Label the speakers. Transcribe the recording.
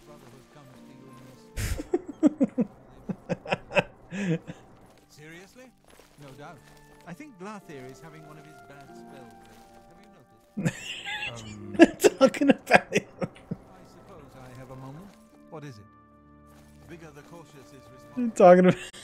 Speaker 1: Seriously? No doubt. I think Glathier is having one of his bad spells. Have you noticed?
Speaker 2: Talking about it.
Speaker 1: I suppose I have a moment. What is it? Vigor the Cautious is responsible.
Speaker 2: Talking about